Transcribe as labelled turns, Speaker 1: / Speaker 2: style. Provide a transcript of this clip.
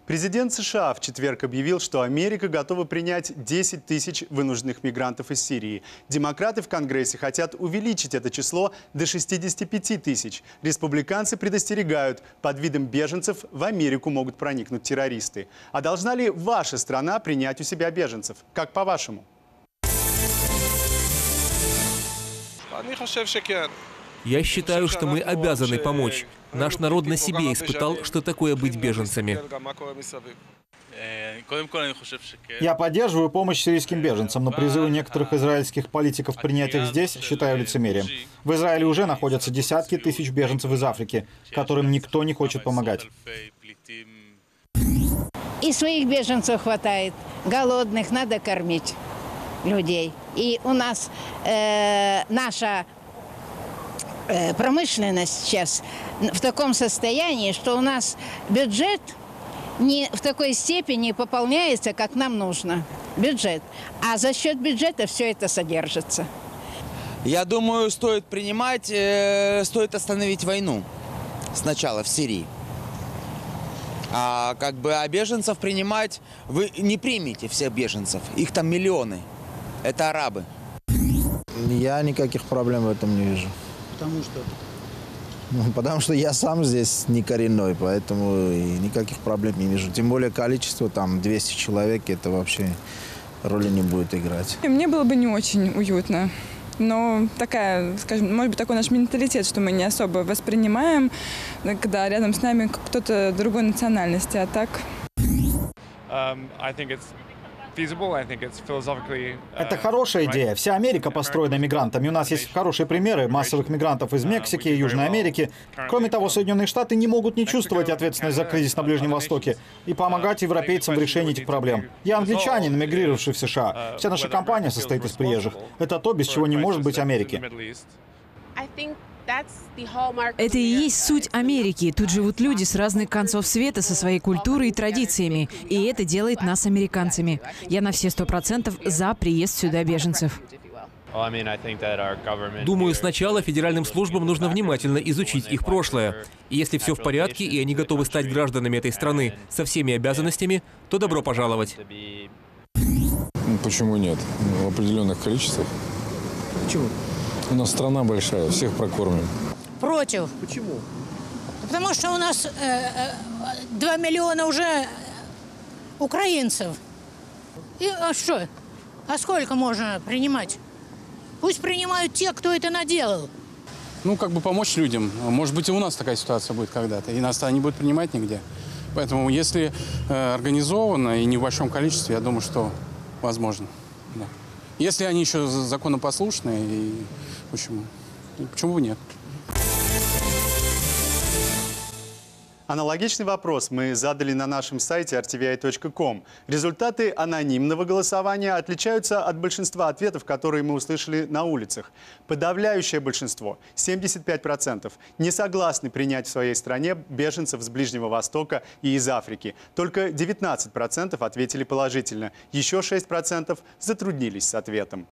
Speaker 1: Президент США в четверг объявил, что Америка готова принять 10 тысяч вынужденных мигрантов из Сирии. Демократы в Конгрессе хотят увеличить это число до 65 тысяч. Республиканцы предостерегают, под видом беженцев в Америку могут проникнуть террористы. А должна ли ваша страна принять у себя беженцев? Как по-вашему?
Speaker 2: Я считаю, что мы обязаны помочь. Наш народ на себе испытал, что такое быть беженцами.
Speaker 3: Я поддерживаю помощь сирийским беженцам, но призывы некоторых израильских политиков принять их здесь считаю лицемерием. В Израиле уже находятся десятки тысяч беженцев из Африки, которым никто не хочет помогать.
Speaker 4: И своих беженцев хватает, голодных надо кормить людей. И у нас наша промышленность сейчас в таком состоянии, что у нас бюджет не в такой степени пополняется, как нам нужно. Бюджет. А за счет бюджета все это содержится.
Speaker 5: Я думаю, стоит принимать, стоит остановить войну сначала в Сирии. А беженцев принимать, вы не примете всех беженцев, их там миллионы. Это арабы.
Speaker 6: Я никаких проблем в этом не вижу.
Speaker 7: Потому что?
Speaker 6: Потому что я сам здесь не коренной, поэтому и никаких проблем не вижу. Тем более количество, там, 200 человек, это вообще роли не будет играть.
Speaker 8: Мне было бы не очень уютно. Но такая, скажем, может быть, такой наш менталитет, что мы не особо воспринимаем, когда рядом с нами кто-то другой национальности, а так...
Speaker 3: Это хорошая идея. Вся Америка построена мигрантами. У нас есть хорошие примеры массовых мигрантов из Мексики и Южной Америки. Кроме того, Соединенные Штаты не могут не чувствовать ответственность за кризис на Ближнем Востоке и помогать европейцам в решении этих проблем. Я англичанин, эмигрировавший в США. Вся наша компания состоит из приезжих. Это то, без чего не может быть Америки.
Speaker 9: Это и есть суть Америки. Тут живут люди с разных концов света, со своей культурой и традициями. И это делает нас американцами. Я на все 100% за приезд сюда беженцев.
Speaker 2: Думаю, сначала федеральным службам нужно внимательно изучить их прошлое. И если все в порядке, и они готовы стать гражданами этой страны со всеми обязанностями, то добро пожаловать.
Speaker 10: Почему нет? В определенных количествах.
Speaker 7: Почему?
Speaker 10: У нас страна большая, всех прокормим.
Speaker 11: Против.
Speaker 7: Почему?
Speaker 11: Потому что у нас 2 миллиона уже украинцев. А что? А сколько можно принимать? Пусть принимают те, кто это наделал.
Speaker 7: Помочь людям. Может быть, и у нас такая ситуация будет когда-то, и нас не будут принимать нигде. Поэтому, если организованно и не в большом количестве, я думаю, что возможно. Да. Если они еще законопослушные, и почему бы нет?
Speaker 1: Аналогичный вопрос мы задали на нашем сайте rtvi.com. Результаты анонимного голосования отличаются от большинства ответов, которые мы услышали на улицах. Подавляющее большинство, 75%, не согласны принять в своей стране беженцев с Ближнего Востока и из Африки. Только 19% ответили положительно, еще 6% затруднились с ответом.